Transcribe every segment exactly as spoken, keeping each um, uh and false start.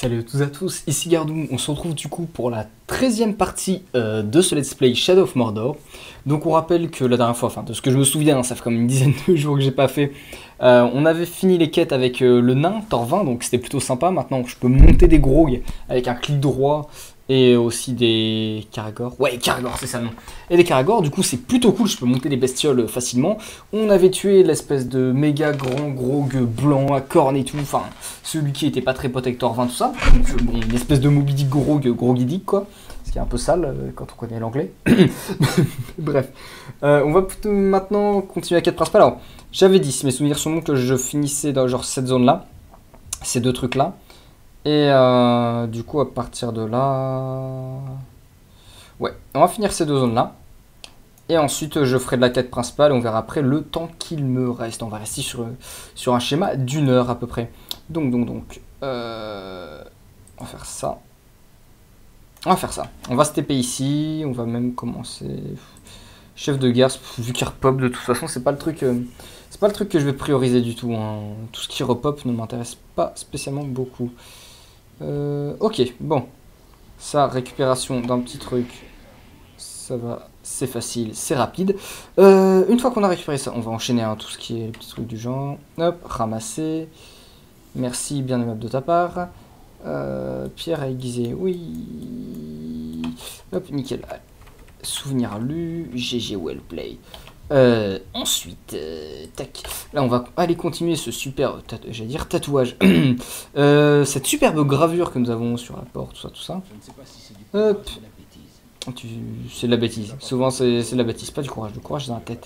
Salut à tous et à tous, ici Gardou, on se retrouve du coup pour la treizième partie euh, de ce let's play Shadow of Mordor. Donc on rappelle que la dernière fois, enfin de ce que je me souviens, hein, ça fait comme une dizaine de jours que j'ai pas fait, euh, on avait fini les quêtes avec euh, le nain, Torvin, donc c'était plutôt sympa. Maintenant je peux monter des grogs avec un clic droit et aussi des Caragors. Ouais, Caragors, c'est ça le nom. Et des Caragors, du coup c'est plutôt cool, je peux monter des bestioles facilement. On avait tué l'espèce de méga grand grog blanc à cornes et tout, enfin celui qui était pas très protector vingt tout ça. Donc bon, une espèce de Moby Dick grog, grogidique quoi. Ce qui est un peu sale euh, quand on connaît l'anglais. Bref, euh, on va plutôt maintenant continuer la quête principale. Alors, j'avais dit, si mes souvenirs sont bons, que je finissais dans genre cette zone là, ces deux trucs là. Et euh, du coup, à partir de là... Ouais, on va finir ces deux zones-là. Et ensuite, je ferai de la quête principale et on verra après le temps qu'il me reste. On va rester sur, sur un schéma d'une heure à peu près. Donc, donc, donc... Euh, on va faire ça. On va faire ça. On va se T P ici. On va même commencer... Chef de guerre, vu qu'il repop, de toute façon, c'est pas le truc... Euh, c'est pas le truc que je vais prioriser du tout. Hein. Tout ce qui repop ne m'intéresse pas spécialement beaucoup. Euh, ok, bon. Ça, récupération d'un petit truc. Ça va, c'est facile, c'est rapide. Euh, une fois qu'on a récupéré ça, on va enchaîner hein, tout ce qui est les petits trucs du genre. Hop, ramasser. Merci, bien aimable de ta part. Euh, pierre à aiguiser, oui. Hop, nickel. Souvenir lu, G G well play. Euh, ensuite, euh, tac. Là, on va aller continuer ce super, j'allais dire tatouage. euh, cette superbe gravure que nous avons sur la porte, tout ça, tout ça. Hop. Tu... C'est de la bêtise. Souvent, c'est de la bêtise, pas du courage. Le courage, c'est dans la tête.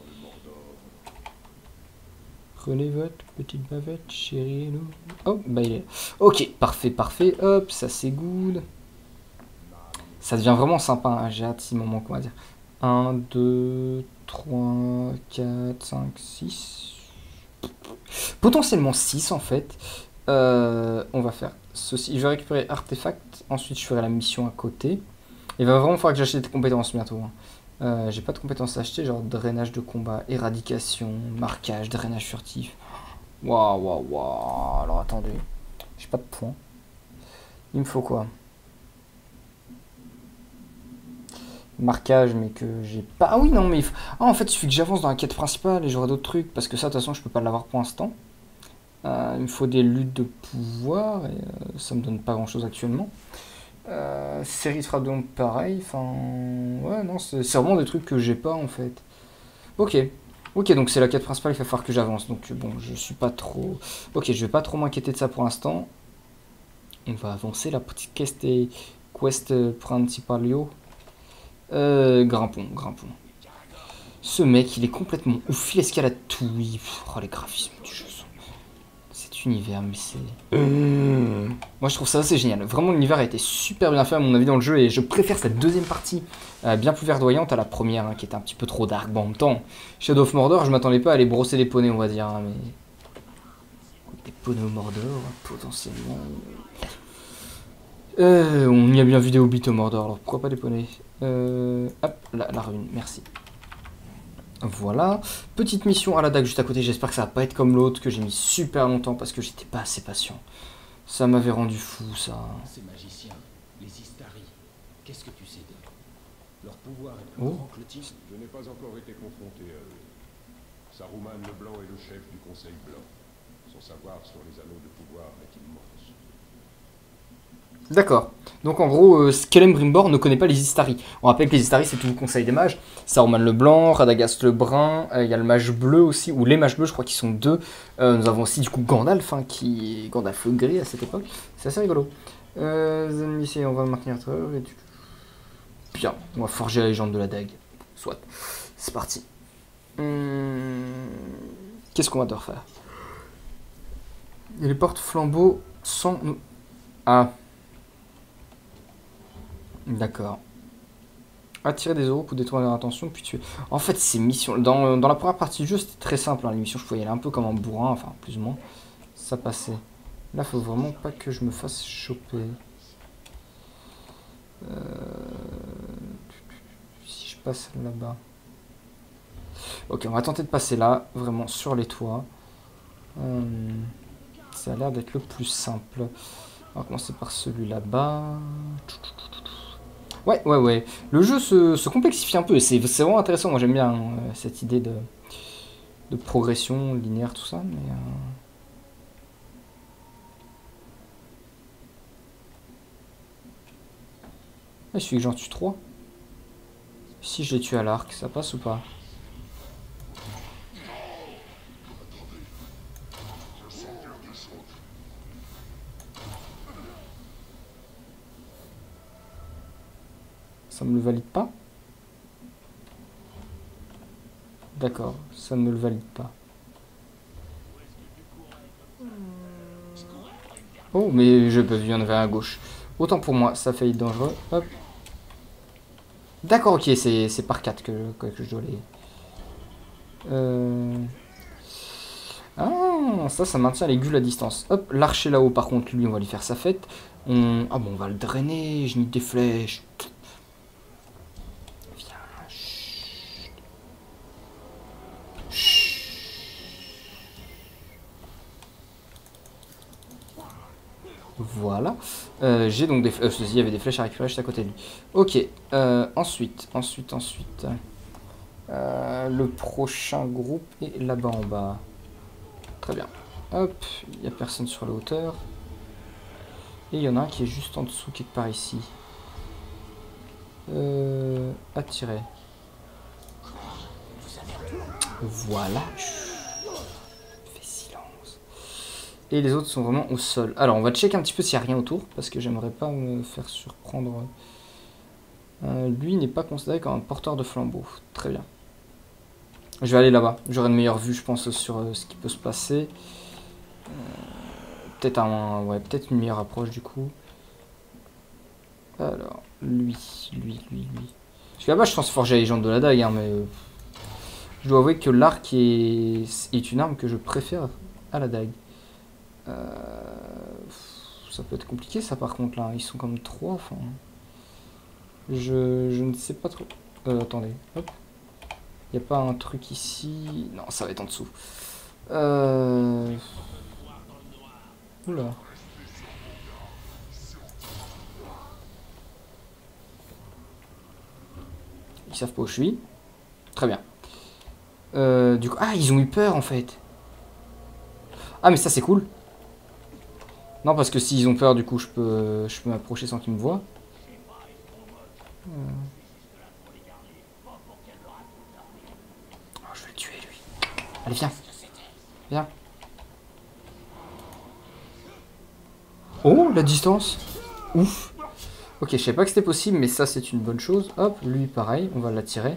Prenez votre petite bavette, chérie. Oh, bah il est là. Ok, parfait, parfait. Hop, ça c'est good. Ça devient vraiment sympa. Hein. J'ai hâte si moment qu'on va dire. un, deux, trois, quatre, cinq, six. Potentiellement six en fait. Euh, on va faire ceci. Je vais récupérer artefact. Ensuite, je ferai la mission à côté. Il va vraiment falloir que j'achète des compétences bientôt. Hein. Euh, J'ai pas de compétences à acheter, genre drainage de combat, éradication, marquage, drainage furtif. Waouh, waouh, waouh. Alors attendez. J'ai pas de points. Il me faut quoi? Marquage, mais que j'ai pas. Ah oui, non, mais il faut... ah, en fait, il suffit que j'avance dans la quête principale et j'aurai d'autres trucs. Parce que ça, de toute façon, je peux pas l'avoir pour l'instant. Euh, il me faut des luttes de pouvoir. Et euh, ça me donne pas grand chose actuellement. Euh, série de frappe de honte pareil, enfin ouais non c'est vraiment des trucs que j'ai pas en fait. Ok, ok donc c'est la quête principale, il va falloir que j'avance donc bon je suis pas trop. Ok je vais pas trop m'inquiéter de ça pour l'instant. On va avancer la petite quest et quest principalio. Euh, grimpons, grimpons. Ce mec il est complètement ouf, il escalade tout, il... oh les graphismes du jeu. Univers mais c'est mmh. Moi je trouve ça assez génial, vraiment l'univers a été super bien fait à mon avis dans le jeu et je préfère cette deuxième partie euh, bien plus verdoyante à la première hein, qui était un petit peu trop dark. Bon en même temps Shadow of Mordor je m'attendais pas à aller brosser les poneys on va dire hein, mais des poneys au Mordor potentiellement euh, on y a bien vu des hobbits au Mordor alors pourquoi pas des poneys. euh, hop la, la ruine merci. Voilà, petite mission à la dague juste à côté, j'espère que ça va pas être comme l'autre que j'ai mis super longtemps parce que j'étais pas assez patient. Ça m'avait rendu fou ça. Ces magiciens, les Istari, qu'est-ce que tu sais d'eux? Leur pouvoir est plus oh. grand que le tien. Je n'ai pas encore été confronté à eux. Saruman le Blanc est le chef du Conseil Blanc. Son savoir sur les anneaux de pouvoir est immense. D'accord. Donc en gros, euh, Celebrimbor ne connaît pas les Istari. On rappelle que les Istari, c'est tout le conseil des mages. Saruman le blanc, Radagast le brun, il euh, y a le mage bleu aussi, ou les mages bleus, je crois qu'ils sont deux. Euh, nous avons aussi du coup Gandalf, hein, qui Gandalf le gris à cette époque. C'est assez rigolo. Euh, les ennemis, ici, on va maintenir... Bien, on va forger la légende de la dague. Soit. C'est parti. Hum... Qu'est-ce qu'on va devoir faire? Il y a les portes flambeaux sans... Ah... D'accord. Attirer des euros pour détourner leur attention, puis tuer. En fait, ces missions... Dans, dans la première partie du jeu, c'était très simple. Hein. Les missions, je pouvais y aller un peu comme un bourrin, enfin, plus ou moins. Ça passait. Là, faut vraiment pas que je me fasse choper. Euh... Si je passe là-bas... Ok, on va tenter de passer là, vraiment, sur les toits. Hum... Ça a l'air d'être le plus simple. On va commencer par celui là-bas. Ouais, ouais, ouais. Le jeu se, se complexifie un peu. C'est vraiment intéressant. Moi, j'aime bien hein, cette idée de, de progression linéaire, tout ça. Mais, euh... ah, il suffit que j'en tue trois. Si je les tue à l'arc, ça passe ou pas? Ça me le valide pas? D'accord, ça ne me le valide pas. Oh, mais je peux, il y en avait un à gauche. Autant pour moi, ça fait être dangereux. Hop. D'accord, ok, c'est par quatre que, que, que je dois les... Euh... Ah, ça, ça maintient les ghouls à distance. Hop, l'archer là-haut, par contre, lui, on va lui faire sa fête. On... Ah bon, on va le drainer, je nique des flèches. Viens, chut. Chut. Voilà. Euh, J'ai donc des flèches. Euh, il y avait des flèches à récupérer juste à côté de lui. Ok. Euh, ensuite, ensuite, ensuite. Euh, le prochain groupe est là-bas en bas. Très bien. Hop, il n'y a personne sur la hauteur. Et il y en a un qui est juste en dessous, quelque part ici. Euh, attirer. Voilà. Fais silence. Et les autres sont vraiment au sol. Alors, on va checker un petit peu s'il n'y a rien autour, parce que j'aimerais pas me faire surprendre. Euh, lui n'est pas considéré comme un porteur de flambeau. Très bien. Je vais aller là-bas. J'aurai une meilleure vue, je pense, sur euh, ce qui peut se passer. Euh, peut-être un, ouais, peut-être une meilleure approche du coup. Alors, lui, lui, lui, lui. Parce que là-bas, je transforge la légende de la dague, hein, mais euh, je dois avouer que l'arc est, est une arme que je préfère à la dague. Euh, ça peut être compliqué, ça, par contre, là. Ils sont comme trois, enfin... Je, je ne sais pas trop... Euh, attendez, hop. Il n'y a pas un truc ici... Non, ça va être en dessous. Euh... Oula. Ils savent pas où je suis. Très bien. Euh, du coup... Ah, ils ont eu peur, en fait. Ah, mais ça, c'est cool. Non, parce que s'ils ont peur, du coup, je peux, je peux m'approcher sans qu'ils me voient. Euh... Oh, je vais le tuer, lui. Allez, viens. Viens. Oh, la distance. Ouf. Ok, je savais pas que c'était possible, mais ça, c'est une bonne chose. Hop, lui, pareil, on va l'attirer.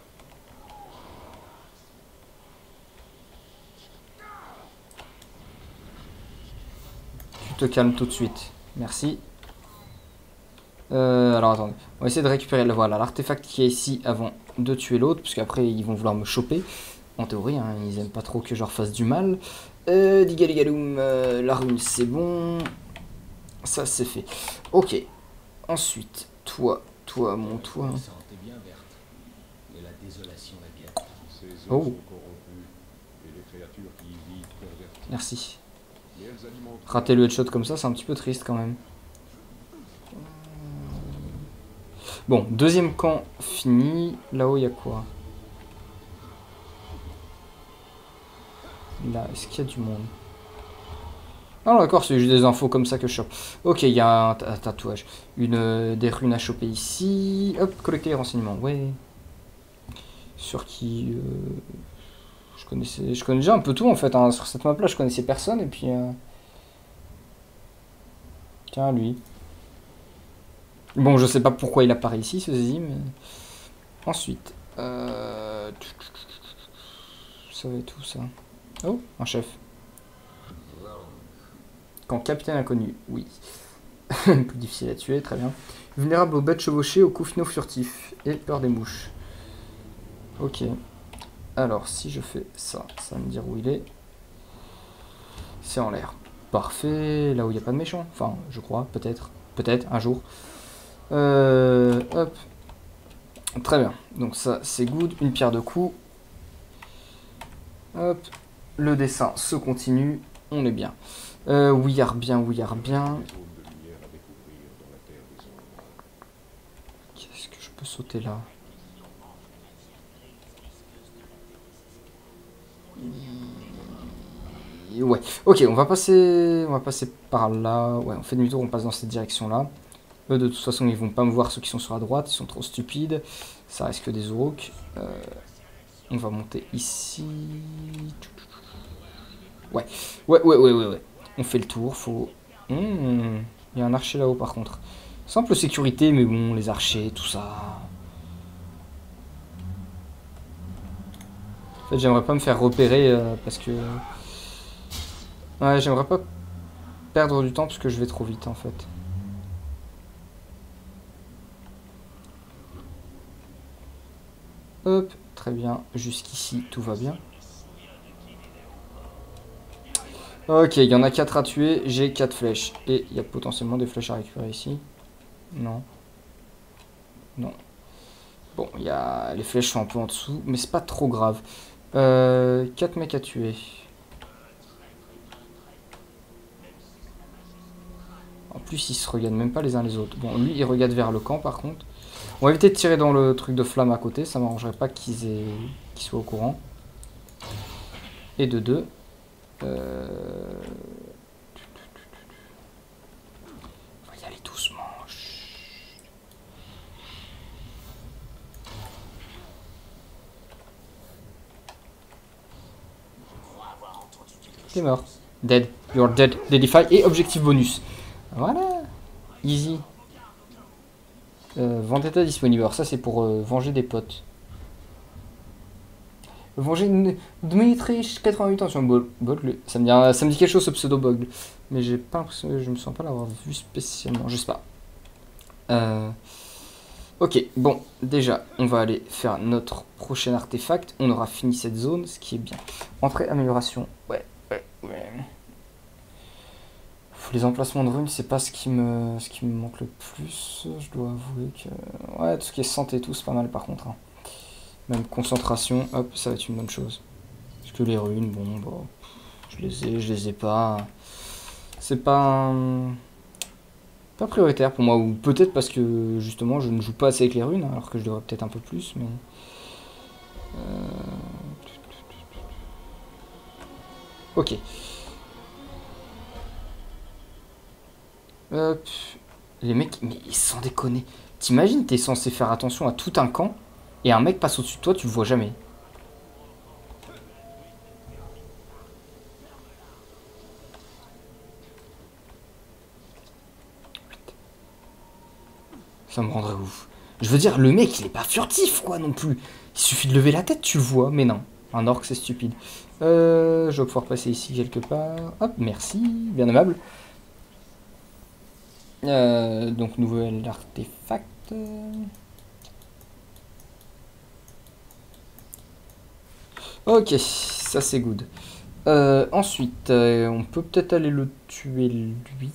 Tu te calmes tout de suite. Merci. Euh, alors, attendez. On va essayer de récupérer voilà, l'artefact qui est ici avant de tuer l'autre, parce qu'après, ils vont vouloir me choper. En théorie, hein, ils aiment pas trop que je leur fasse du mal. Euh, Digaligaloum, euh, la rune, c'est bon. Ça, c'est fait. Ok. Ensuite, toi, toi, mon toi. Oh. Merci. Rater le headshot comme ça, c'est un petit peu triste quand même. Bon, deuxième camp fini. Là-haut, il y a quoi? Là, est-ce qu'il y a du monde? Ah d'accord, c'est juste des infos comme ça que je chope. Ok, il y a un, un tatouage. Une, euh, des runes à choper ici. Hop, collecter les renseignements. Ouais. Sur qui... Euh, je connaissais... Je connais déjà un peu tout en fait. Hein. Sur cette map là, je connaissais personne. Et puis... Euh... Tiens, lui. Bon, je sais pas pourquoi il apparaît ici, ce zizi, mais... Ensuite... Euh... Ça va être tout ça. Oh, un chef. Quand capitaine inconnu, oui. Plus difficile à tuer, très bien. Vulnérable aux bêtes chevauchées, aux coups finaux furtifs. Et peur des mouches. Ok. Alors, si je fais ça, ça va me dire où il est. C'est en l'air. Parfait. Là où il n'y a pas de méchant. Enfin, je crois, peut-être. Peut-être, un jour. Euh, hop. Très bien. Donc ça, c'est good. Une pierre de coups. Hop. Le dessin se continue. On est bien. Euh, we are bien, we are bien. peux sauter là. Et ouais, ok, on va passer, on va passer par là. Ouais, on fait demi-tour, on passe dans cette direction-là. Eux, de toute façon, ils vont pas me voir, ceux qui sont sur la droite, ils sont trop stupides. Ça reste que des Uruk. Euh, on va monter ici. Ouais, ouais, ouais, ouais, ouais, ouais. On fait le tour, faut... Mmh, il y a un archer là-haut, par contre. Simple sécurité, mais bon, les archers, tout ça... En fait, j'aimerais pas me faire repérer, euh, parce que... Ouais, j'aimerais pas perdre du temps, parce que je vais trop vite, en fait. Hop, très bien. Jusqu'ici, tout va bien. Ok, il y en a quatre à tuer. J'ai quatre flèches. Et il y a potentiellement des flèches à récupérer ici. Non. Non. Bon, il y a... les flèches sont un peu en dessous, mais c'est pas trop grave. Euh, quatre mecs à tuer. En plus, ils se regardent même pas les uns les autres. Bon, lui, il regarde vers le camp, par contre. On va éviter de tirer dans le truc de flamme à côté. Ça m'arrangerait pas qu'ils aient... qu'ils soient au courant. Et de deux. Euh... On va y aller doucement. T'es mort. Dead. You're dead. Deadify. Et objectif bonus. Voilà. Easy. Euh, Vendetta disponible. Alors ça c'est pour euh, venger des potes. Venger Dmitri quatre-vingt-huit ans sur un Bogle. Ça me dit, ça me dit quelque chose ce pseudo Bogle. Mais j'ai pas l'impression, je me sens pas l'avoir vu spécialement. Je sais pas. Euh... Ok, bon, déjà, on va aller faire notre prochain artefact. On aura fini cette zone, ce qui est bien. Entrée, amélioration. Ouais, ouais, ouais. Les emplacements de runes, c'est pas ce qui me ce qui me manque le plus. Je dois avouer que... Ouais, tout ce qui est santé et tout, c'est pas mal par contre. Hein. Même concentration, hop, ça va être une bonne chose. Parce que les runes, bon, bah, je les ai, je les ai pas. C'est pas... Un... pas prioritaire pour moi. Ou peut-être parce que, justement, je ne joue pas assez avec les runes, hein, alors que je devrais peut-être un peu plus, mais... Euh... Ok. Hop. Les mecs, mais sans déconner. T'imagines, t'es censé faire attention à tout un camp, et un mec passe au-dessus de toi, tu le vois jamais. Ça me rendrait ouf. Je veux dire, le mec, il est pas furtif, quoi, non plus. Il suffit de lever la tête, tu le vois, mais non. Un orc, c'est stupide. Euh, je vais pouvoir passer ici quelque part. Hop, merci, bien aimable. Euh, donc, nouvel artefact. Ok, ça c'est good. Euh, ensuite, euh, on peut peut-être aller le tuer lui.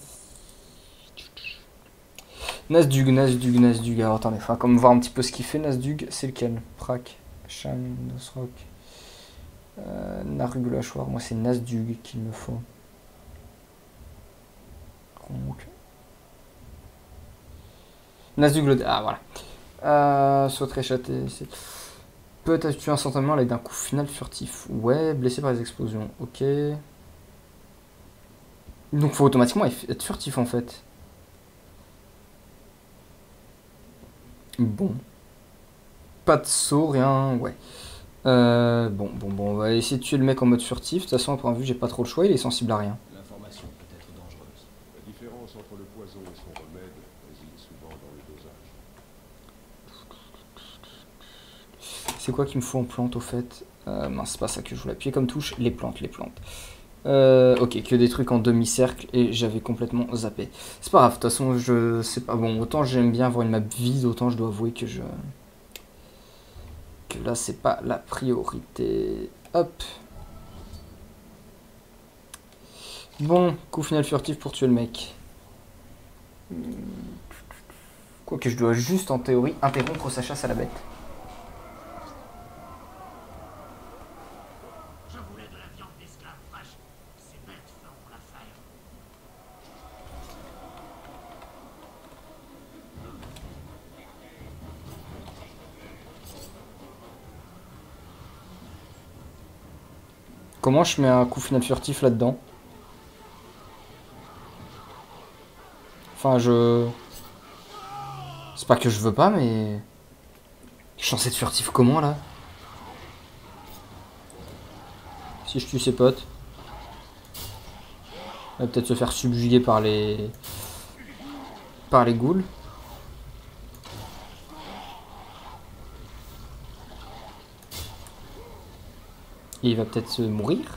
Nasdug, Nasdug, Nasdug. Alors attendez, il faudra comme voir un petit peu ce qu'il fait. Nasdug, c'est lequel? Prak, Shan, Nosrock, euh, Narugulachoir. Moi, c'est Nasdug qu'il me faut. Donc. Nasdug le. Ah, voilà. Euh, Sauter, châter. Peut-être tuer instantanément à l'aide d'un coup final furtif. Ouais, blessé par les explosions. Ok. Donc, faut automatiquement être furtif en fait. Bon. Pas de saut, rien, ouais. Euh, bon, bon, bon, on va essayer de tuer le mec en mode furtif. De toute façon, à point de vue, j'ai pas trop le choix, il est sensible à rien. L'information peut être dangereuse. La différence entre le poison et son remède réside souvent dans le dosage. C'est quoi qu'il me faut en plante au fait? euh, Mince, c'est pas ça que je voulais appuyer comme touche. Les plantes, les plantes. Euh, ok, que des trucs en demi-cercle et j'avais complètement zappé. C'est pas grave, de toute façon, je sais pas. Bon, autant j'aime bien avoir une map vide, autant je dois avouer que je. Que là, c'est pas la priorité. Hop. Bon, coup final furtif pour tuer le mec. Quoique je dois juste en théorie interrompre sa chasse à la bête. Comment je mets un coup final furtif là-dedans? Enfin, je... C'est pas que je veux pas, mais... Je suis censé être furtif comment, là? Si je tue ses potes. Il va peut-être se faire subjuguer par les... Par les ghouls. Et il va peut-être se mourir.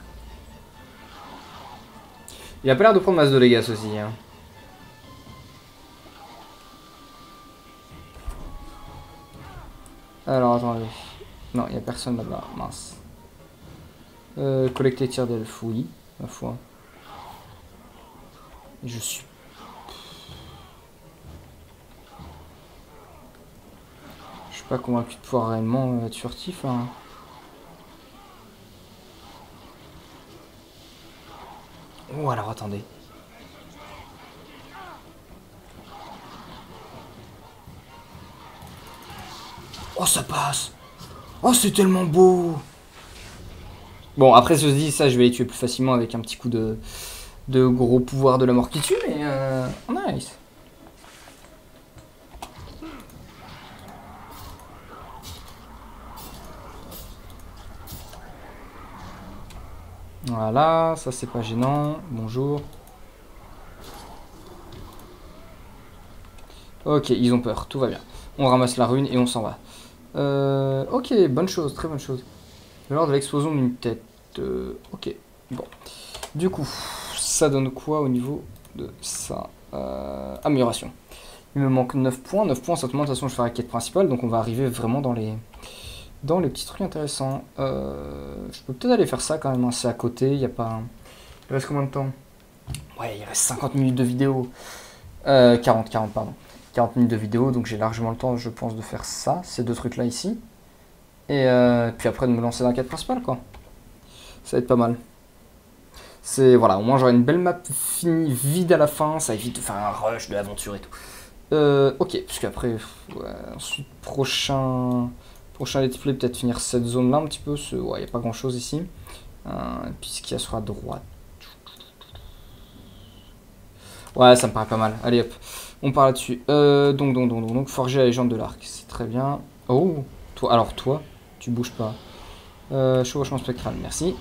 Il a pas l'air de prendre masse de dégâts aussi. Hein. Alors attendez. Non, il n'y a personne là-bas. Mince. Euh, collecter tir d'elfe, oui. Ma foi. Je suis... Je suis pas convaincu de pouvoir réellement être furtif. Hein. Oh, alors attendez. Oh, ça passe. Oh, c'est tellement beau. Bon, après, je se dit, ça, je vais les tuer plus facilement avec un petit coup de, de gros pouvoir de la mort qui tue, mais euh, nice. Voilà, ça c'est pas gênant. Bonjour. Ok, ils ont peur, tout va bien. On ramasse la rune et on s'en va. Euh, ok, bonne chose, très bonne chose. Lors de l'explosion d'une tête. Euh, ok, bon. Du coup, ça donne quoi au niveau de ça? euh, Amélioration. Il me manque neuf points. neuf points, ça te montre, de toute façon, je fais la quête principale. Donc on va arriver vraiment dans les, dans les petits trucs intéressants. Euh, je peux peut-être aller faire ça quand même. Hein. C'est à côté, il n'y a pas... Un... Il reste combien de temps? Ouais, il reste cinquante minutes de vidéo. Euh, quarante, quarante, pardon. quarante minutes de vidéo, donc j'ai largement le temps, je pense, de faire ça, ces deux trucs-là ici. Et euh, puis après de me lancer dans la quête principale, quoi. Ça va être pas mal. C'est, voilà, au moins j'aurai une belle map finie, vide à la fin, ça évite de faire un rush de l'aventure et tout. Euh, ok, puisque après, ouais, ensuite, prochain, prochain let's play, peut-être finir cette zone-là un petit peu, il ouais, n'y a pas grand-chose ici. Euh, puis ce qu'il y a sur la droite. Ouais, ça me paraît pas mal. Allez hop, on part là-dessus. Euh, donc, donc, donc, donc, donc, forger la légende de l'arc, c'est très bien. Oh, toi, alors toi, tu bouges pas. Euh, chevauchement spectral, merci.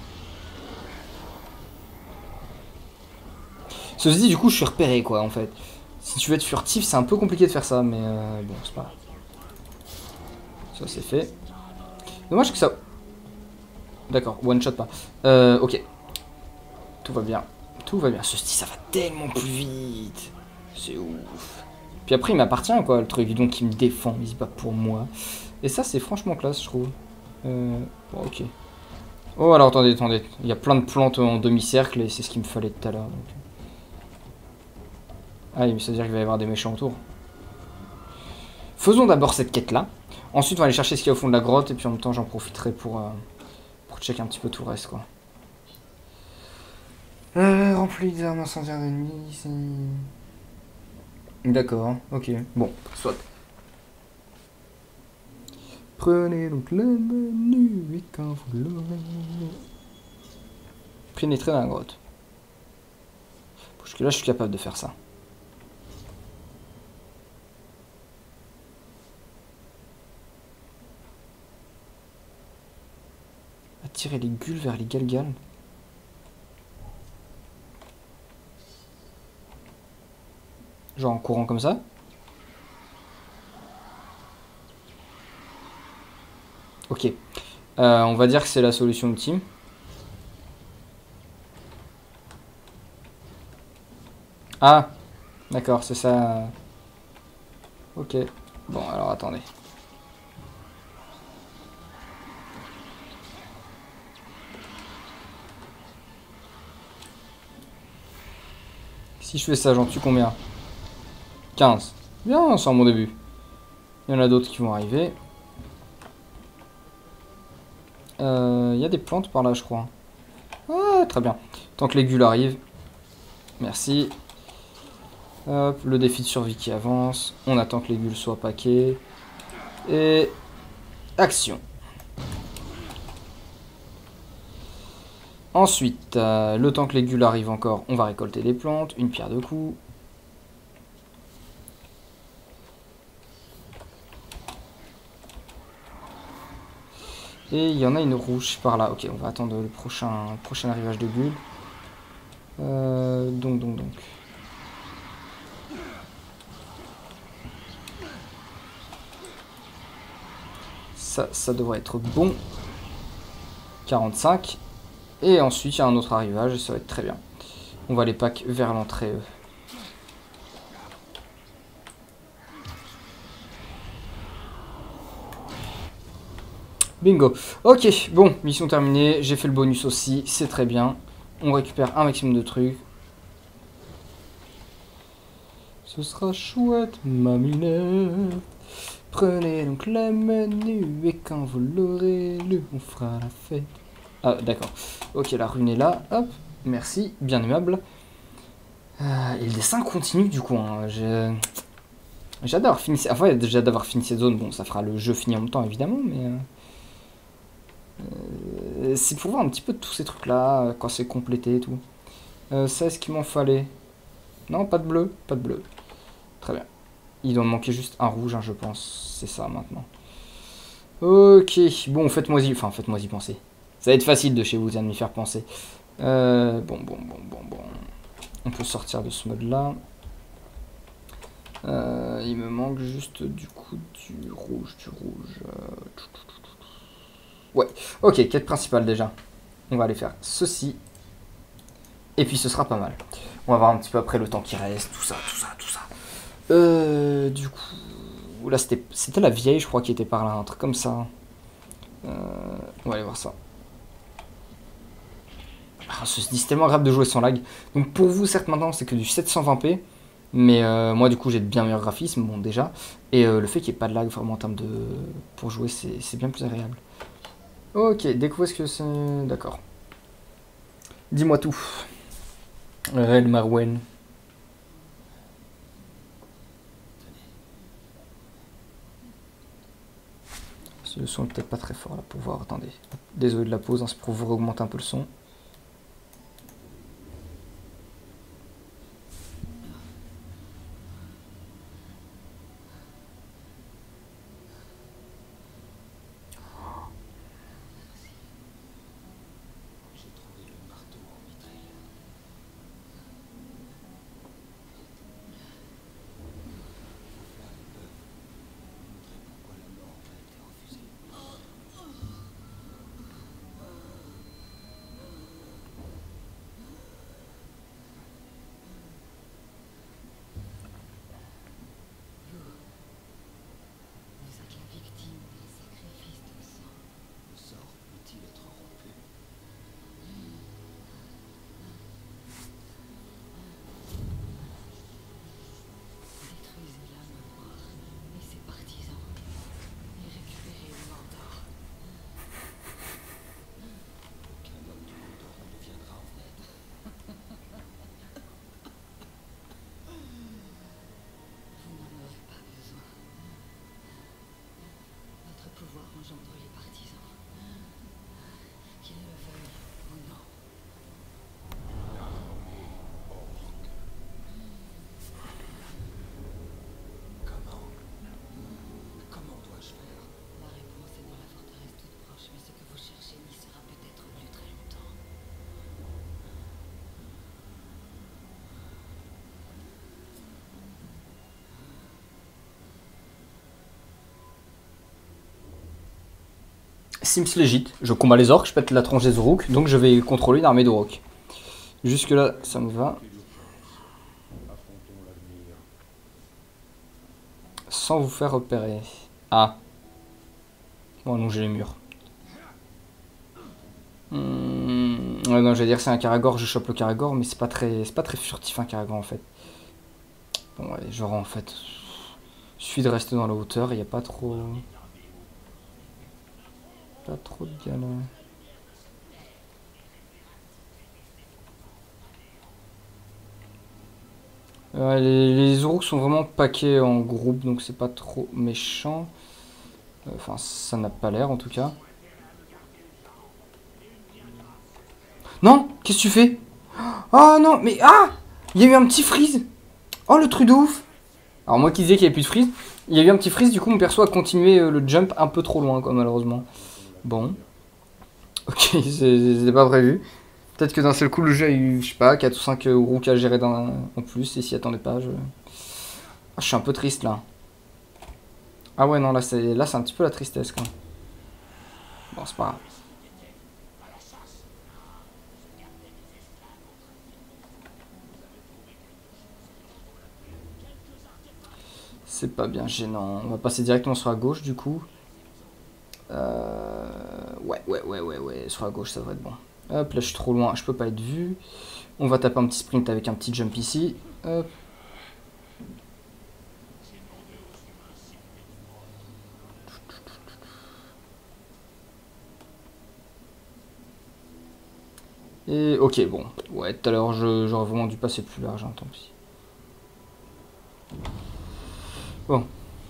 Ceci dit, du coup, je suis repéré, quoi, en fait. Si tu veux être furtif, c'est un peu compliqué de faire ça, mais euh, bon, c'est pas grave. Ça, c'est fait. Dommage que ça... D'accord, one shot pas. Euh, ok. Tout va bien. Tout va bien. Ceci, ça va tellement plus vite. C'est ouf. Puis après, il m'appartient, quoi, le truc. Donc, il me défend, il se bat pour moi. Et ça, c'est franchement classe, je trouve. Euh, bon, ok. Oh, alors, attendez, attendez. Il y a plein de plantes en demi-cercle, et c'est ce qu'il me fallait tout à l'heure. Donc... Ah, mais ça veut dire qu'il va y avoir des méchants autour. Faisons d'abord cette quête-là. Ensuite, on va aller chercher ce qu'il y a au fond de la grotte, et puis en même temps, j'en profiterai pour, euh, pour checker un petit peu tout le reste, quoi. Euh, rempli des armes incendiaires d'ennemis, c'est... D'accord, ok. Bon, soit. Prenez donc le menu, et quand vous l'aurez... Pénétrer dans la grotte. Parce que là, je suis capable de faire ça. Attirer les ghouls vers les galgales. Genre en courant comme ça. Ok. Euh, on va dire que c'est la solution ultime. Ah, d'accord, c'est ça. Ok. Bon, alors attendez. Si je fais ça, j'en tue combien? quinze. Bien, c'est mon début. Il y en a d'autres qui vont arriver. Il euh, y a des plantes par là, je crois. Ah, très bien. Tant que les ghouls arrivent. Merci. Hop, le défi de survie qui avance. On attend que les ghouls soient paqués. Et... Action. Ensuite, euh, le temps que les gueules arrivent encore, on va récolter des plantes, une pierre de coups. Et il y en a une rouge par là. Ok, on va attendre le prochain, le prochain arrivage de gueules. Euh, donc, donc, donc. Ça, ça devrait être bon. quarante-cinq. Et ensuite, il y a un autre arrivage, ça va être très bien. On va les pack vers l'entrée. Euh. Bingo. Ok, bon, mission terminée. J'ai fait le bonus aussi, c'est très bien. On récupère un maximum de trucs. Ce sera chouette, ma minette. Prenez donc le menu et quand vous l'aurez lu, on fera la fête. Ah, d'accord. Ok, la rune est là. Hop, merci, bien aimable. Euh, et le dessin continue du coup. Hein. J'adore finir. Enfin, déjà d'avoir fini cette zone. Bon, ça fera le jeu fini en même temps, évidemment, mais. Euh... Euh, c'est pour voir un petit peu de tous ces trucs là, quand c'est complété et tout. Euh, ça, est-ce qu'il m'en fallait? Non, pas de bleu, pas de bleu. Très bien. Il doit me manquer juste un rouge, hein, je pense. C'est ça maintenant. Ok, bon, faites-moi y... Enfin, faites-moi y penser. Ça va être facile de chez vous, de m'y faire penser. Euh, bon, bon, bon, bon, bon. On peut sortir de ce mode-là. Euh, il me manque juste du coup du rouge, du rouge. Euh... Ouais, ok, quête principale déjà. On va aller faire ceci. Et puis ce sera pas mal. On va voir un petit peu après le temps qui reste, tout ça, tout ça, tout ça. Euh, du coup, là c'était c'était la vieille, je crois, qui était par là, un truc comme ça. Euh, on va aller voir ça. Ah, c'est tellement agréable de jouer sans lag. Donc pour vous, certes, maintenant c'est que du sept cent vingt p. Mais euh, moi, du coup, j'ai de bien meilleurs graphismes, bon, déjà. Et euh, le fait qu'il n'y ait pas de lag, vraiment, en termes de... Pour jouer, c'est bien plus agréable. Ok, découvrez ce que c'est... D'accord. Dis-moi tout. Red Marwen. Le son est peut-être pas très fort là pour voir. Attendez. Désolé de la pause, hein, c'est pour vous augmenter un peu le son. Engendre les partisans, qu'ils le veuillent ou non. Comment Comment dois-je faire? La réponse est dans la forteresse toute proche, mais ce que vous cherchez n'y sera peut-être plus très longtemps. Sims Legit, je combats les orques, je pète la tronche des Uruk, donc je vais contrôler une armée d'Uruk. Jusque là, ça me va. Sans vous faire repérer. Ah. Bon, non, j'ai les murs. Hum... Ouais, non, j'allais dire c'est un Caragor, je chope le Caragor, mais c'est pas très, c'est pas très furtif un Caragor en fait. Bon, ouais, genre en fait, il suffit de rester dans la hauteur, il n'y a pas trop... Pas trop de galère. Euh, les, les Uruks sont vraiment paqués en groupe, donc c'est pas trop méchant. Enfin, ça n'a pas l'air en tout cas. Non, qu'est-ce que tu fais? Oh non, mais ah! Il y a eu un petit freeze. Oh le truc de ouf. Alors moi qui disais qu'il n'y avait plus de freeze, il y a eu un petit freeze, du coup mon perso a continué euh, le jump un peu trop loin quoi malheureusement. Bon. Ok, c'était pas prévu. Peut-être que d'un seul coup le jeu a eu, je sais pas, quatre ou cinq euh, roues à gérer d'un, en plus et s'y attendait pas. Je... Ah, je suis un peu triste là. Ah ouais non là c'est là c'est un petit peu la tristesse quoi. Bon c'est pas grave. C'est pas bien gênant. On va passer directement sur la gauche du coup. Euh... Ouais, ouais, ouais, ouais, ouais. Sur la gauche, ça devrait être bon. Hop, là je suis trop loin, je peux pas être vu. On va taper un petit sprint avec un petit jump ici. Hop. Et ok, bon. Ouais, tout à l'heure, j'aurais vraiment dû passer plus large, hein, tant pis. Bon.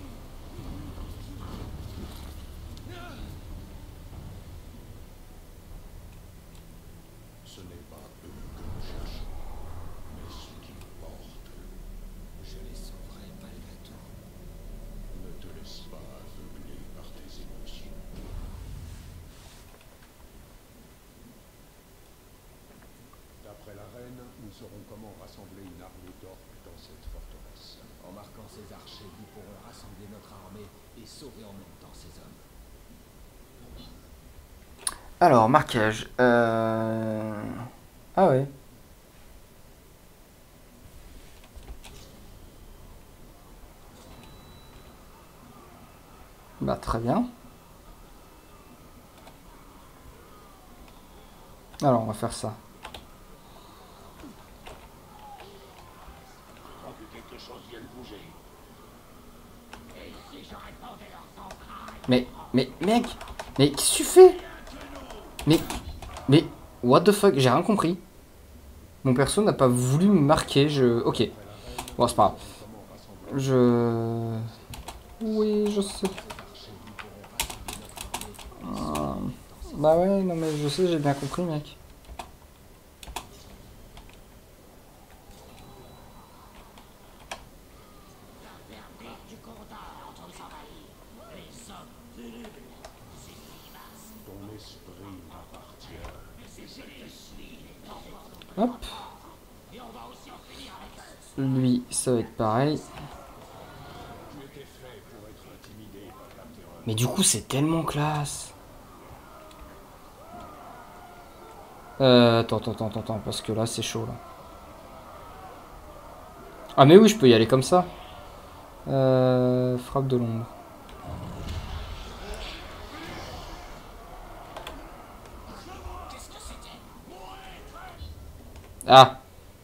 Ce n'est pas eux que nous cherchons, mais ceux qui nous portent. Je les sauverai malgré tout. Ne te laisse pas aveugler par tes émotions. D'après la reine, nous saurons comment rassembler une armée d'orques dans cette forteresse. En marquant ces archers, nous pourrons rassembler notre armée et sauver en même temps ces hommes. Alors, marquage. Euh... Ah ouais. Bah très bien. Alors, on va faire ça. Mais, mais, mec, mais qu'est-ce que tu fais? Mais, mais, what the fuck, j'ai rien compris. Mon perso n'a pas voulu me marquer, je... Ok. Bon, c'est pas grave. Je... Oui, je sais. Ah. Bah ouais, non mais je sais, j'ai bien compris, mec. Hop. Lui, ça va être pareil. Mais du coup, c'est tellement classe. Euh, attends, attends, attends, attends, parce que là, c'est chaud, là. Ah, mais oui, je peux y aller comme ça. Euh, frappe de l'ombre. Ah.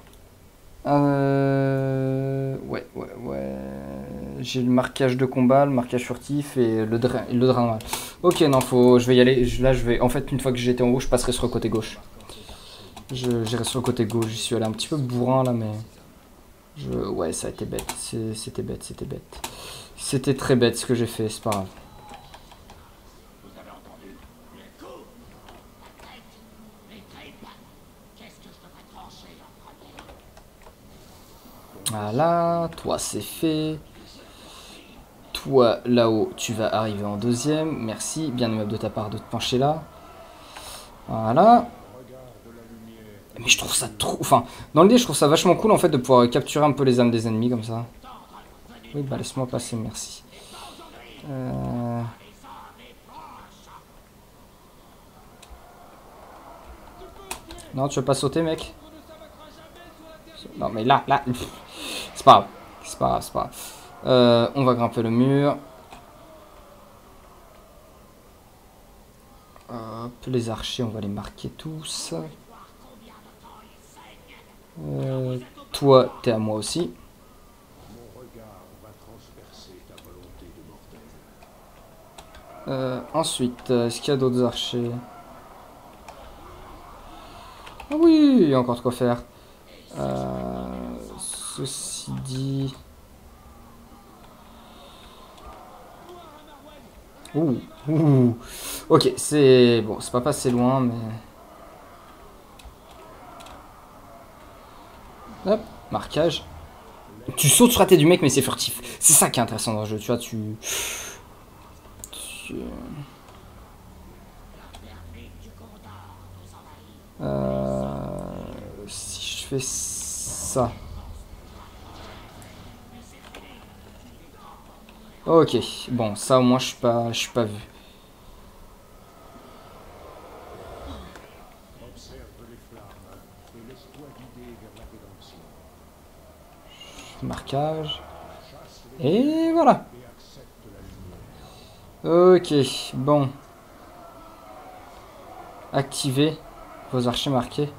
Euh... Ouais, ouais, ouais. J'ai le marquage de combat, le marquage furtif et le drain. Le drain. Ok, non, faut. Je vais y aller. Là, je vais. En fait, une fois que j'étais en haut, je passerai sur le côté gauche. Je j'irai sur le côté gauche. J'y suis allé un petit peu bourrin là, mais. Je... Ouais, ça a été bête. C'était bête, c'était bête. C'était très bête ce que j'ai fait, c'est pas grave. Voilà, toi c'est fait. Toi là-haut, tu vas arriver en deuxième. Merci, bien aimable de ta part de te pencher là. Voilà. Mais je trouve ça trop... Enfin, dans l'idée, je trouve ça vachement cool en fait de pouvoir capturer un peu les âmes des ennemis comme ça. Oui, bah laisse-moi passer, merci. Euh... Non, tu veux pas sauter, mec? Non, mais là, là... C'est pas grave. C'est pas grave, c'est pas grave. Euh, on va grimper le mur. Hop, les archers, on va les marquer tous. Euh, toi, t'es à moi aussi. Euh, ensuite, est-ce qu'il y a d'autres archers? Ah oui, il y a encore de quoi faire. Euh, ceci dit... Ouh, ouh. Ok, c'est... Bon, c'est pas passé loin, mais... Hop, marquage. Tu sautes sur la tête du mec mais c'est furtif. C'est ça qui est intéressant dans le jeu, tu vois, tu... tu... Euh... Si je fais ça... Ok, bon, ça au moins je suis pas, je suis pas vu. Marquage. Et voilà. Ok, bon. Activez vos archers marqués.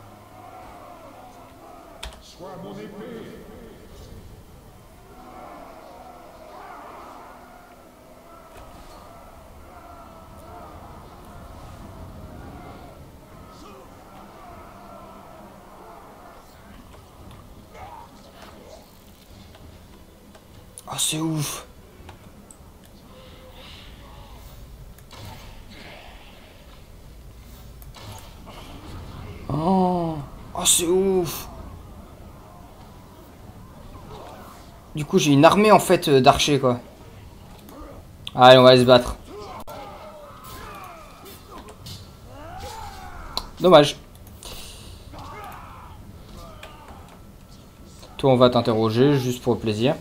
Oh, c'est ouf. Oh, oh c'est ouf. Du coup, j'ai une armée en fait d'archers quoi. Allez, on va aller se battre. Dommage. Toi, on va t'interroger juste pour le plaisir.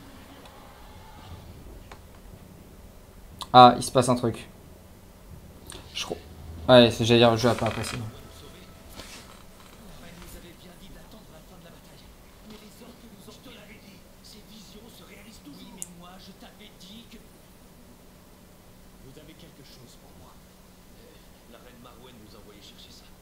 Ah, il se passe un truc. Je crois. Ouais, j'allais dire, le jeu a pas apprécié. Vous avez quelque chose pour moi. La reine Marwen nous a envoyé chercher ça.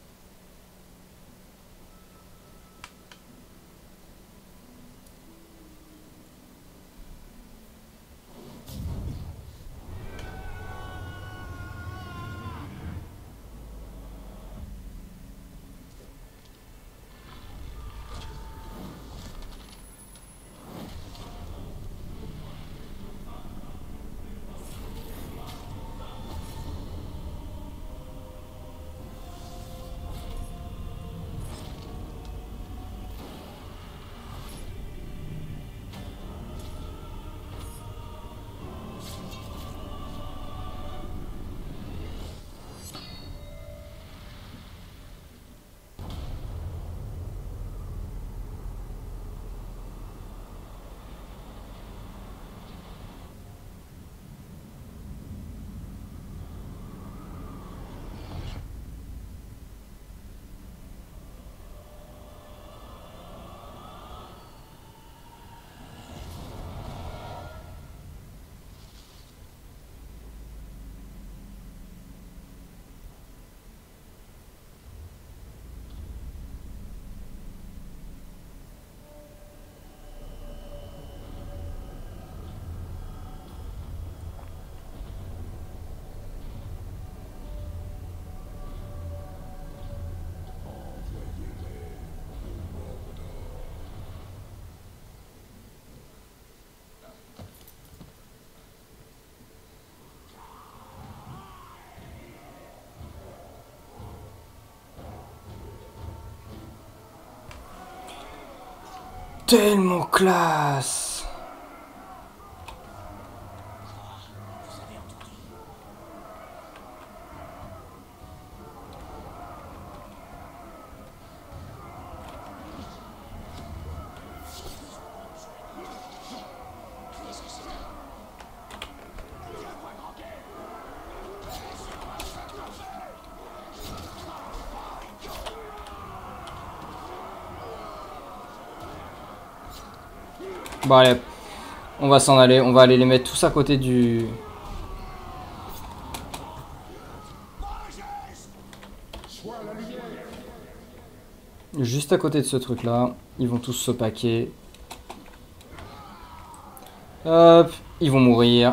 Tellement classe. Bon allez, on va s'en aller, on va aller les mettre tous à côté du... Juste à côté de ce truc là, ils vont tous se paquer. Hop, ils vont mourir.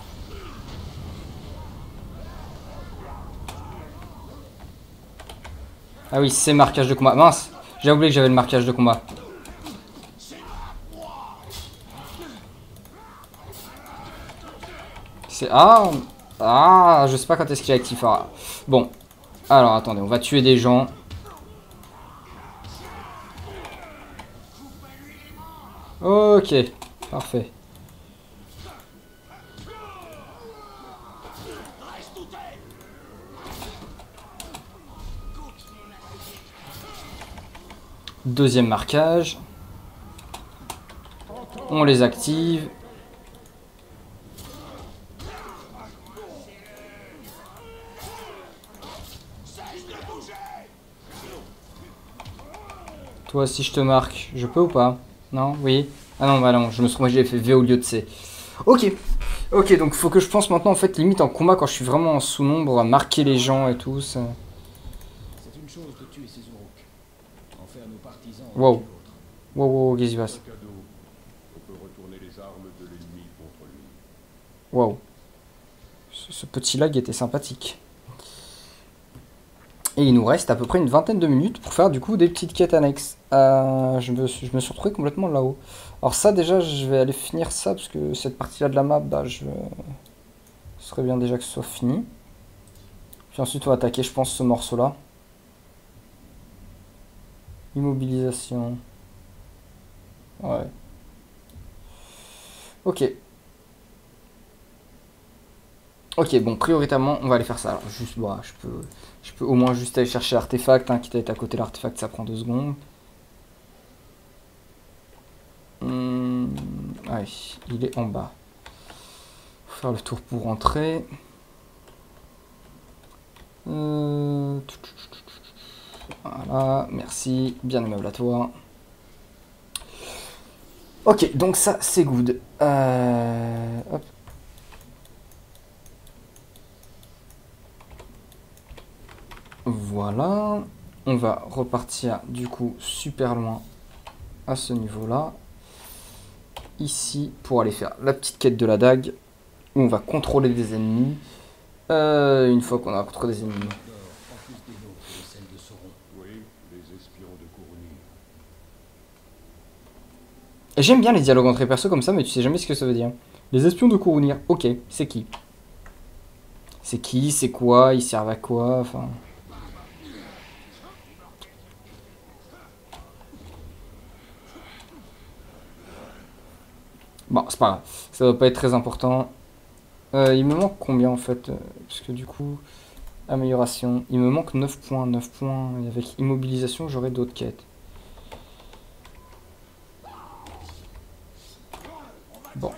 Ah oui, c'est marquage de combat. Mince, j'ai oublié que j'avais le marquage de combat. C'est... Ah, ah, je sais pas quand est-ce qu'il est actif. Ah. Bon, alors attendez, on va tuer des gens. Ok, parfait. Deuxième marquage. On les active. Toi, si je te marque, je peux ou pas? Non? Oui? Ah non, bah non, je me suis moi j'ai fait V au lieu de C. Ok. Ok, donc faut que je pense maintenant, en fait, limite en combat, quand je suis vraiment en sous-nombre, à marquer les gens et tout, ça... C'est une chose de tuer ces Uruks. En faire nos partisans. Wow. Wow, wow, qu'est-ce qui se passe? Un cadeau. On peut retourner les armes de l'ennemi contre lui. Wow. Ce, ce petit lag était sympathique. Et il nous reste à peu près une vingtaine de minutes pour faire du coup des petites quêtes annexes. Euh, je, me, je me suis retrouvé complètement là-haut. Alors ça déjà je vais aller finir ça parce que cette partie-là de la map, bah, je... ce serait bien déjà que ce soit fini. Puis ensuite on va attaquer je pense ce morceau-là. Immobilisation. Ouais. Ok. Ok, bon, prioritairement, on va aller faire ça. Alors, juste, bon, je peux, je peux au moins juste aller chercher l'artefact, hein, quitte à être à côté de l'artefact, ça prend deux secondes. Hum, ouais, il est en bas. Faut faire le tour pour rentrer. Euh, voilà, merci, bien aimable à toi. Ok, donc ça, c'est good. Euh, hop. Voilà, on va repartir du coup super loin à ce niveau-là. Ici, pour aller faire la petite quête de la dague, où on va contrôler des ennemis. Euh, une fois qu'on a contrôlé des ennemis. Oui, les espions de Cournis. J'aime bien les dialogues entre les persos comme ça, mais tu sais jamais ce que ça veut dire. Les espions de Courunir, ok, c'est qui? C'est qui? C'est quoi? Ils servent à quoi? Enfin... Bon, c'est pas grave, ça va pas être très important. Euh, il me manque combien en fait? Parce que du coup, amélioration. Il me manque neuf points, neuf points. Et avec immobilisation, j'aurai d'autres quêtes. Bon.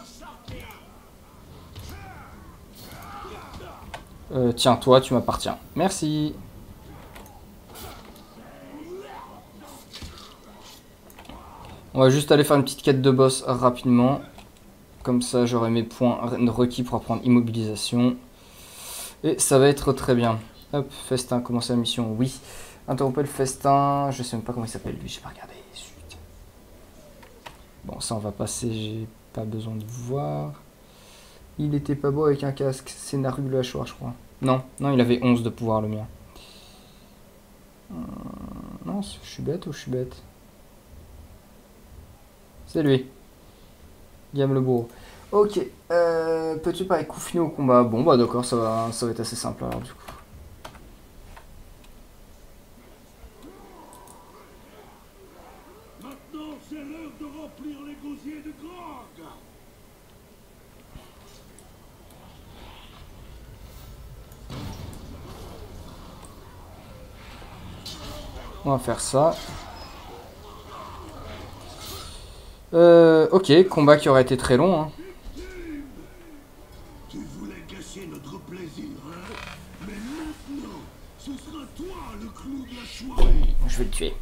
Euh, tiens, toi, tu m'appartiens. Merci. On va juste aller faire une petite quête de boss rapidement. Comme ça, j'aurai mes points requis pour apprendre immobilisation. Et ça va être très bien. Hop, festin, commencer la mission, oui. Interrompez le festin, je sais même pas comment il s'appelle lui, j'ai pas regardé. Chut. Bon, ça on va passer, j'ai pas besoin de voir. Il était pas beau avec un casque, c'est Naru le hachoir, je crois. Non, non, il avait onze de pouvoir le mien. Hum, non, je suis bête ou je suis bête? C'est lui. Guillaume le bourreau. Ok, euh, peux-tu pas coup fini au combat? Bon bah d'accord, ça va, ça va être assez simple alors du coup. Maintenant, c'est l'heure de remplir les gosiers de grog. On va faire ça. Euh, ok, combat qui aurait été très long. Hein. Tu voulais gâcher notre plaisir, hein? Mais maintenant, ce sera toi le clou de la soirée. Je vais le tuer.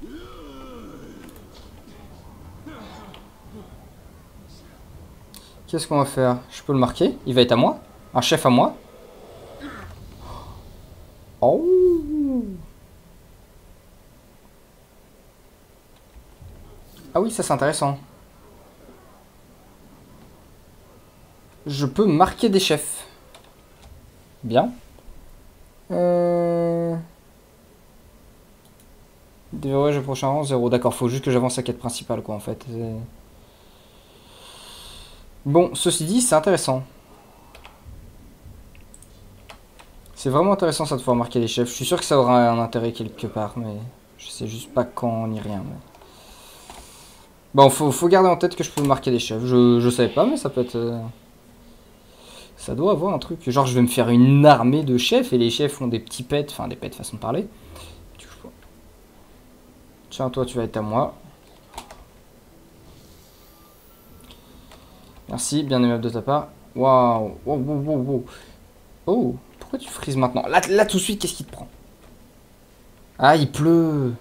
Qu'est-ce qu'on va faire? Je peux le marquer? Il va être à moi? Un chef à moi? Oh! Ah oui, ça c'est intéressant. Je peux marquer des chefs. Bien. Euh... Déverrouillage au prochain rang, zéro. D'accord, faut juste que j'avance la quête principale, quoi, en fait. Bon, ceci dit, c'est intéressant. C'est vraiment intéressant, ça, de pouvoir marquer les chefs. Je suis sûr que ça aura un intérêt quelque part, mais je sais juste pas quand ni rien. Mais... Bon, faut, faut garder en tête que je peux marquer des chefs. Je, je savais pas, mais ça peut être... Euh... Ça doit avoir un truc. Genre, je vais me faire une armée de chefs et les chefs ont des petits pets. Enfin, des pets, façon de parler. Tiens, toi, tu vas être à moi. Merci, bien aimable de ta part. Waouh. Wow, wow, wow, wow. Oh, pourquoi tu frises maintenant? Là, là, tout de suite, qu'est-ce qui te prend? Ah, il pleut.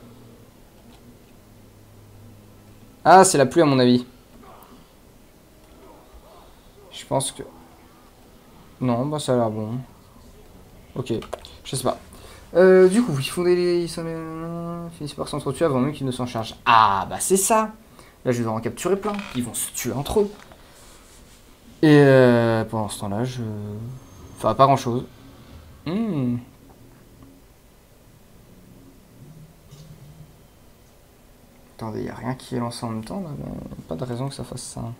Ah, c'est la pluie, à mon avis. Je pense que... Non, bah ça a l'air bon. Ok, je sais pas. Euh, du coup, ils font des... Ils sont... finissent par s'entretuer avant même qu'ils ne s'en chargent. Ah, bah c'est ça. Là, je vais en capturer plein. Ils vont se tuer entre eux. Et euh, pendant ce temps-là, je... Enfin, pas grand-chose. Hmm. Attendez, y a rien qui est lancé en même temps, là. Pas de raison que ça fasse ça.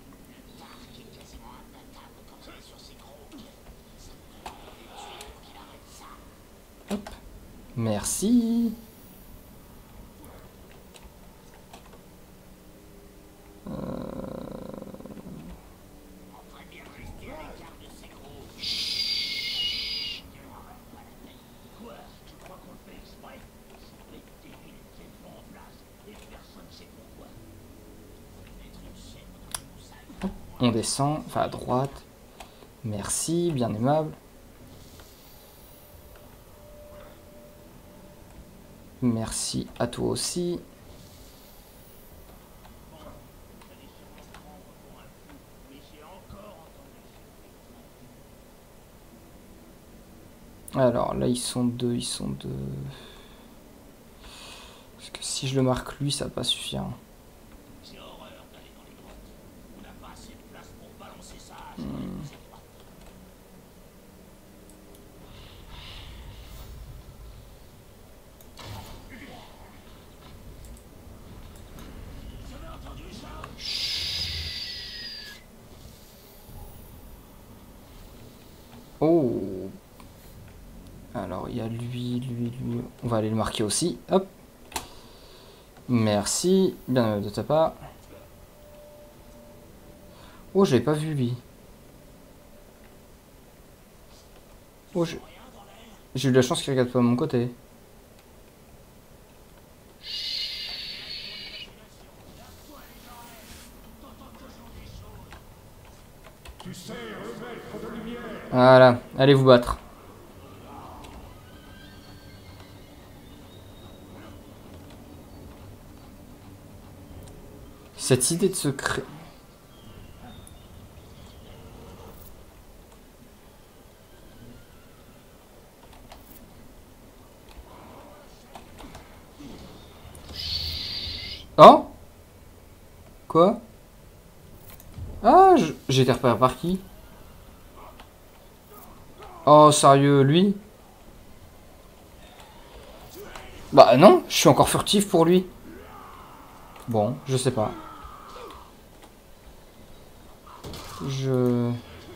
Hop. Merci. Euh... On descend, enfin à droite. Merci, bien aimable. Merci à toi aussi. Alors là ils sont deux, ils sont deux. Parce que si je le marque lui, ça va pas suffire. Hmm. Oh. Alors il y a lui, lui, lui. On va aller le marquer aussi. Hop. Merci. Bien de ta part. Oh, j'avais pas vu lui. Oh, j'ai eu de la chance qu'il regarde pas à mon côté. Voilà, allez vous battre. Cette idée de se créer... Oh? Quoi? Ah, j'ai été repéré par qui? Oh, sérieux, lui? Bah non, je suis encore furtif pour lui. Bon, je sais pas. Je...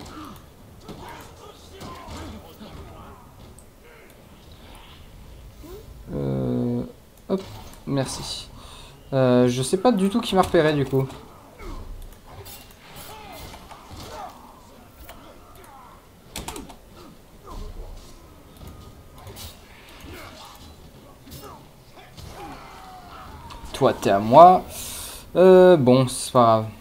Euh... Hop, merci. Euh, je sais pas du tout qui m'a repéré du coup. Toi, t'es à moi. Euh, bon, c'est pas grave.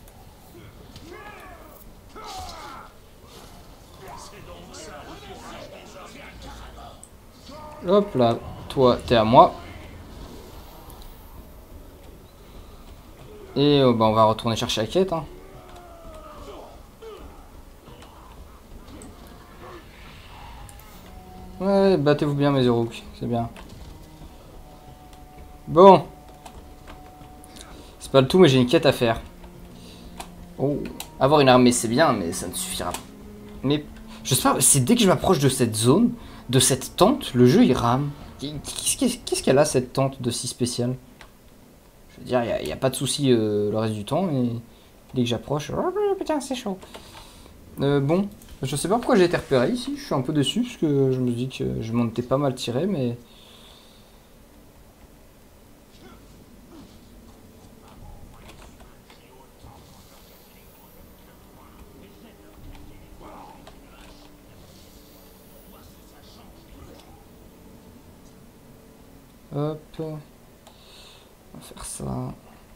Hop là, toi, t'es à moi. Et euh, bah, on va retourner chercher la quête. Hein. Ouais, battez-vous bien, mes Uruk, c'est bien. Bon. C'est pas le tout, mais j'ai une quête à faire. Oh. Avoir une armée, c'est bien, mais ça ne suffira pas. Mais je sais pas, c'est dès que je m'approche de cette zone, de cette tente, le jeu il rame. Qu'est-ce qu'elle a cette tente de si spécial? Je veux dire, il n'y a, a pas de souci euh, le reste du temps, mais dès que j'approche, oh putain, c'est chaud. Euh, bon, je sais pas pourquoi j'ai été repéré ici, je suis un peu déçu, parce que je me dis que je m'en étais pas mal tiré, mais... Hop. On va faire ça.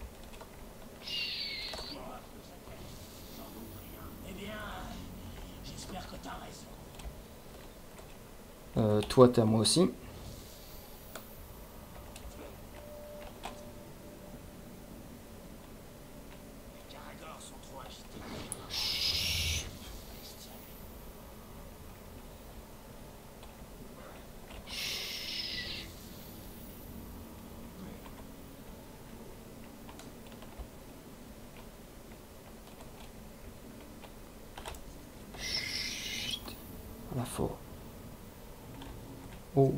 Euh, toi, t'es à moi aussi. La faux. Oh.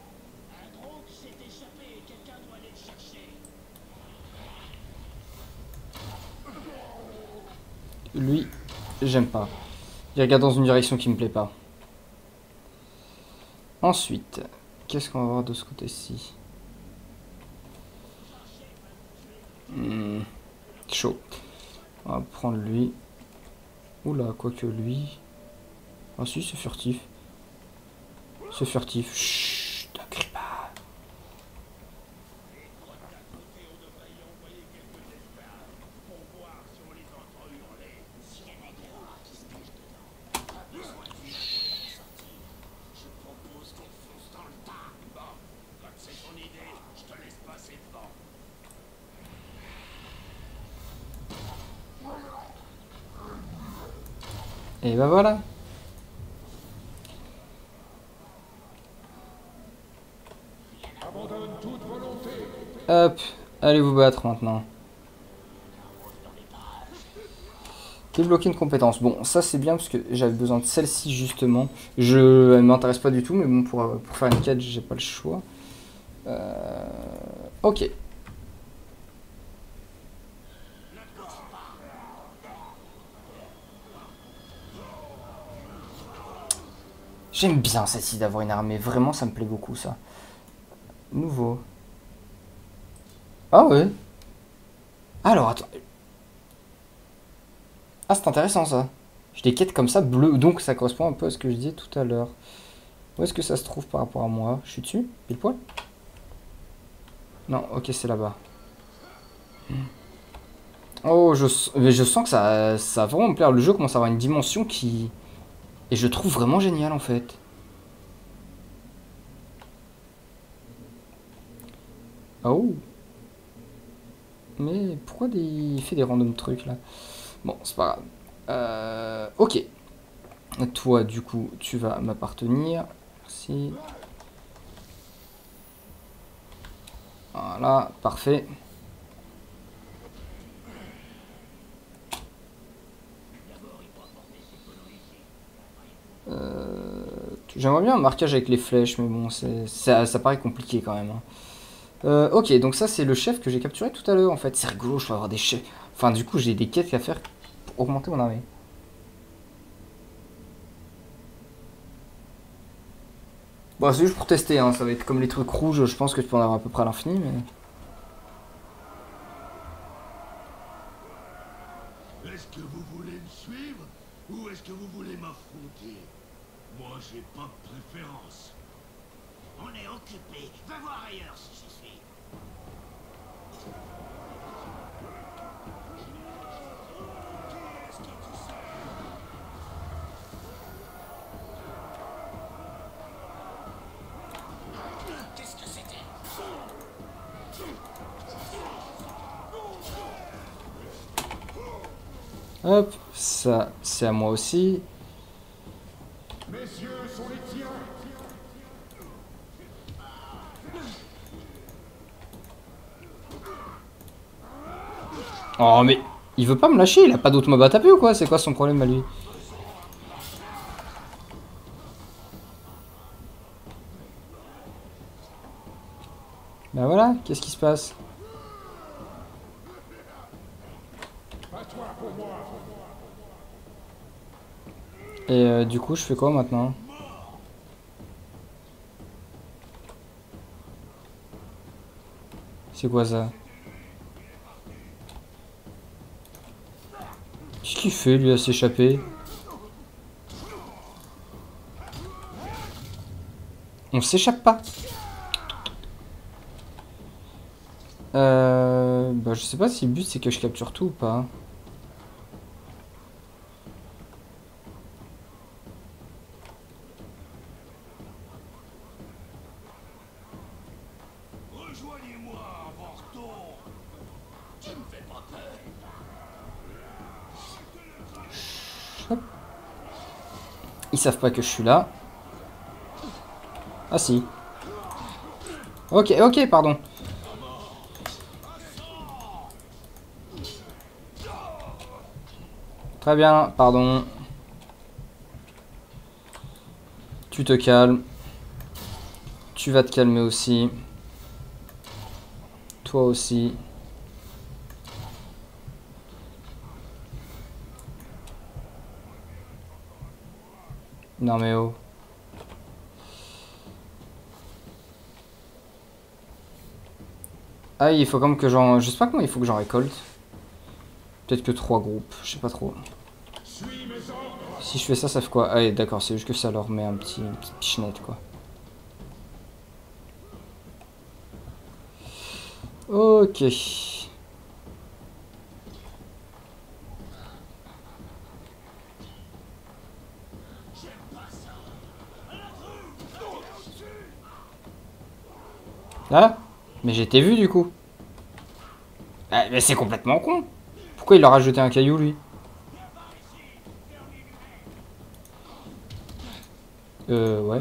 Lui, j'aime pas. Il regarde dans une direction qui me plaît pas. Ensuite, qu'est-ce qu'on va voir de ce côté-ci? hmm, Chaud. On va prendre lui. Oula, quoique lui... Ah si, c'est furtif. C'est furtif. Chut, ne crie pas. Et bah voilà. Hop, allez vous battre maintenant. Débloquer une compétence. Bon, ça c'est bien parce que j'avais besoin de celle-ci justement. Je, elle m'intéresse pas du tout, mais bon, pour, pour faire une quête, j'ai pas le choix. Euh, ok. J'aime bien cette idée d'avoir une armée. Vraiment, ça me plaît beaucoup ça. Nouveau. Ah ouais. Alors, attends. Ah, c'est intéressant ça. J'ai des quêtes comme ça bleues. Donc, ça correspond un peu à ce que je disais tout à l'heure. Où est-ce que ça se trouve par rapport à moi? Je suis dessus? Pile poil? Non, ok, c'est là-bas. Oh, je, mais je sens que ça, ça va vraiment me plaire. Le jeu commence à avoir une dimension qui... Et je trouve vraiment génial en fait. Oh. Mais pourquoi des... il fait des random trucs là? Bon, c'est pas grave. Euh, ok. Toi, du coup, tu vas m'appartenir. Merci. Voilà, parfait. Euh, J'aimerais bien un marquage avec les flèches, mais bon, c'est, ça, ça paraît compliqué quand même. Hein. Euh, ok, donc ça c'est le chef que j'ai capturé tout à l'heure en fait. C'est rigolo, je peux avoir des chefs. Enfin, du coup, j'ai des quêtes à faire pour augmenter mon armée. Bon, c'est juste pour tester, hein. Ça va être comme les trucs rouges, je pense que tu peux en avoir à peu près à l'infini, mais... Est-ce que vous voulez me suivre ou est-ce que vous voulez m'affronter? Moi, j'ai pas de préférence. On est occupé. Va voir ailleurs si j'y suis. Qu'est-ce que c'était? Hop, ça c'est à moi aussi. Messieurs sont les tiens. Oh mais il veut pas me lâcher, il a pas d'autre mob à taper ou quoi? C'est quoi son problème à lui? Ben voilà, qu'est-ce qui se passe? Et euh, du coup je fais quoi maintenant? C'est quoi ça? Qu'est-ce qu'il fait lui à s'échapper? On s'échappe pas. Euh, bah, je sais pas si le but c'est que je capture tout ou pas. Rejoignez-moi, Morton. Tu me fais pas peur. Ils savent pas que je suis là. Ah si. Ok, ok, pardon. Très bien, pardon. Tu te calmes. Tu vas te calmer aussi. Toi aussi. Non mais oh. Ah, il faut comme que j'en... Je sais pas comment il faut que j'en récolte. Peut-être que trois groupes, je sais pas trop. Si je fais ça, ça fait quoi? Ah, d'accord, c'est juste que ça leur met un petit, une petite pichenette, quoi. Ok. Ah, mais j'étais vu du coup. Ah, mais c'est complètement con. Pourquoi il leur a jeté un caillou, lui? Euh, ouais.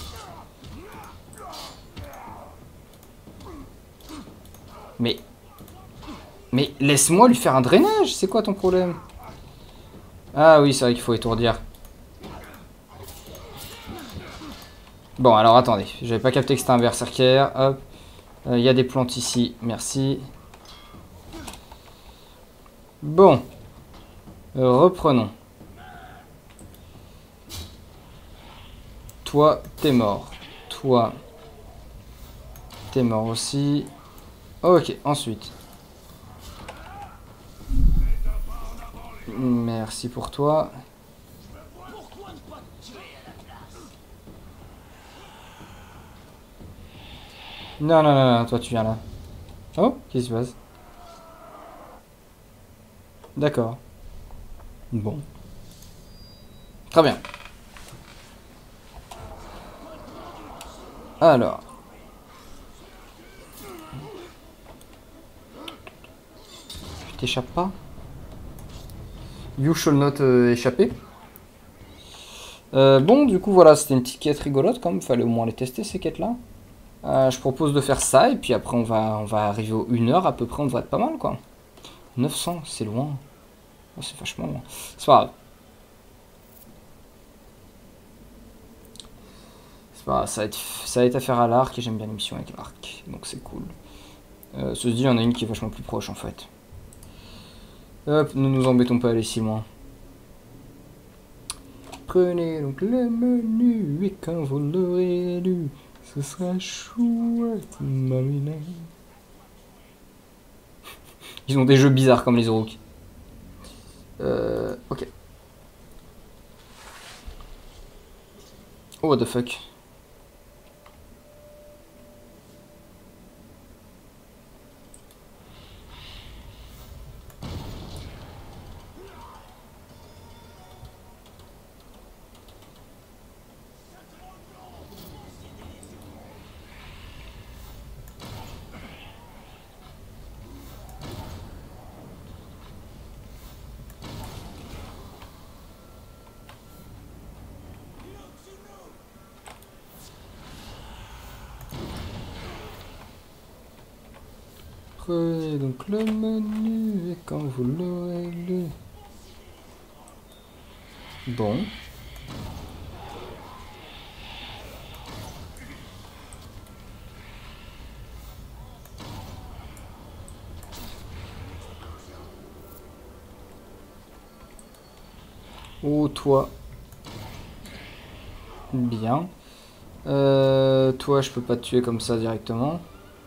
Mais... Mais laisse-moi lui faire un drainage, c'est quoi ton problème? Ah oui, c'est vrai qu'il faut étourdir. Bon, alors attendez, j'avais pas capté que c'était un berserker. Hop, il euh, y a des plantes ici, merci. Bon, euh, reprenons. Toi, t'es mort. Toi, t'es mort aussi. Ok, ensuite. Merci pour toi. Non, non, non, non, toi tu viens là. Oh, qu'est-ce qui se passe? D'accord. Bon. Très bien. Alors. Tu t'échappes pas? You shall not euh, échapper. Euh, bon, du coup, voilà, c'était une petite quête rigolote quand même. Fallait au moins les tester ces quêtes-là. Euh, je propose de faire ça et puis après on va, on va arriver aux une heure à peu près. On devrait être pas mal quoi. neuf cents, c'est loin. Oh, c'est vachement loin. C'est pas grave. C'est pas grave, ça va être, ça va être affaire à l'arc et j'aime bien l'émission avec l'arc. Donc c'est cool. Euh, ceci dit, il y en a une qui est vachement plus proche en fait. Hop, ne nous embêtons pas à aller si loin. Prenez donc le menu et quand vous l'aurez lu, ce sera chouette, mamina. Ils ont des jeux bizarres comme les Oroks. Euh, ok. Oh, what the fuck. Prenez donc le menu et quand vous l'aurez lu. Bon. Oh, toi. Bien. Euh, toi, je peux pas te tuer comme ça directement.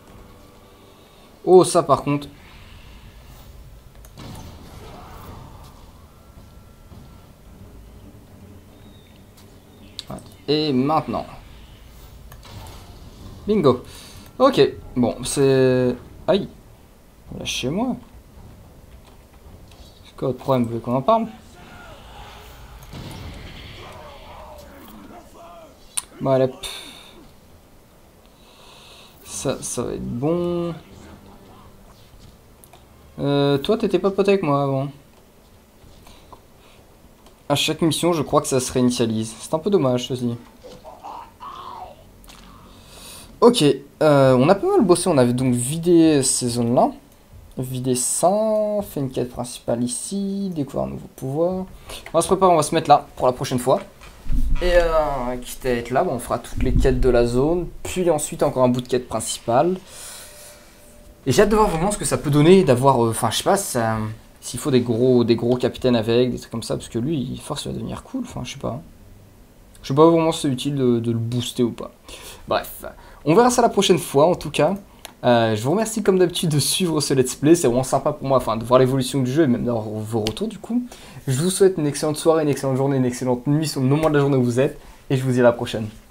Oh, ça par contre. Et maintenant. Bingo. Ok. Bon, c'est... Aïe. Lâchez-moi. C'est quoi votre problème? Vous voulez qu'on en parle? Voilà. Ça, ça va être bon. Euh, toi, t'étais pas pote avec moi avant. À chaque mission, je crois que ça se réinitialise. C'est un peu dommage, ceci. Ok, euh, on a pas mal bossé. On avait donc vidé ces zones-là. Vidé ça, fait une quête principale ici, découvrir un nouveau pouvoir. On va se préparer, on va se mettre là pour la prochaine fois. Et euh, quitte à être là, bon, on fera toutes les quêtes de la zone, puis ensuite encore un bout de quête principale. Et j'ai hâte de voir vraiment ce que ça peut donner d'avoir, enfin euh, je sais pas, ça, s'il faut des gros, des gros capitaines avec, des trucs comme ça, parce que lui, force il va devenir cool, enfin je sais pas. Je sais pas vraiment si c'est utile de, de le booster ou pas. Bref, on verra ça la prochaine fois en tout cas. Euh, je vous remercie comme d'habitude de suivre ce let's play, c'est vraiment sympa pour moi, enfin de voir l'évolution du jeu et même d'avoir vos retours du coup. Je vous souhaite une excellente soirée, une excellente journée, une excellente nuit sur le moment de la journée où vous êtes, et je vous dis à la prochaine.